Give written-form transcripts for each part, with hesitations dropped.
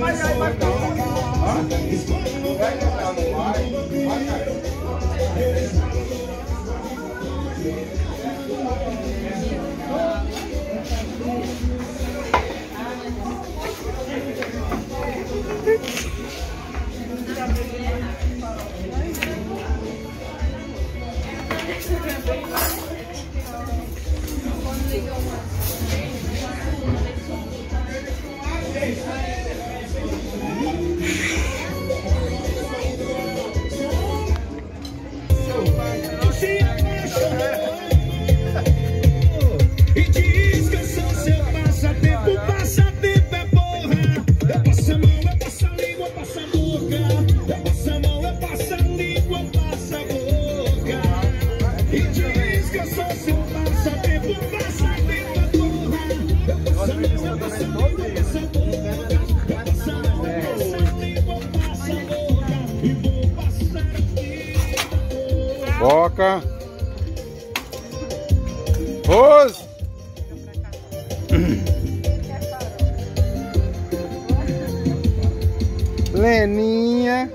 Foca. Rose. Leninha.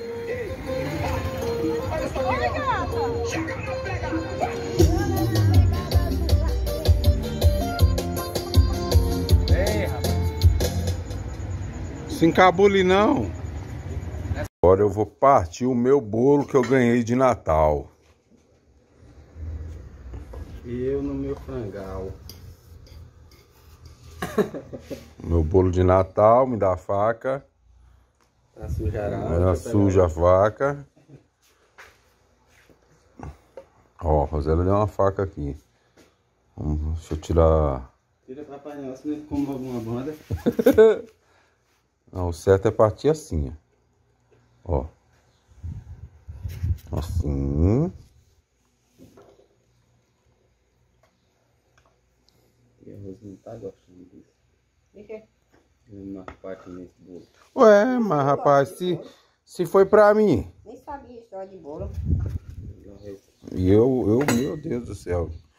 Se encabule não. Agora eu vou partir o meu bolo que eu ganhei de Natal. E eu no meu frangal. Meu bolo de Natal, me dá a faca. Tá sujará. Ela suja a faca. Ó, a Rosela deu uma faca aqui. Deixa eu tirar. Tira pra panela, senão ele come alguma banda. Não, o certo é partir assim, ó. Assim. E a Rose não tá gostando disso. De quê? Uma parte nesse bolo. Ué, mas rapaz, se foi pra mim. Nem sabia história de bolo. E eu, meu Deus do céu.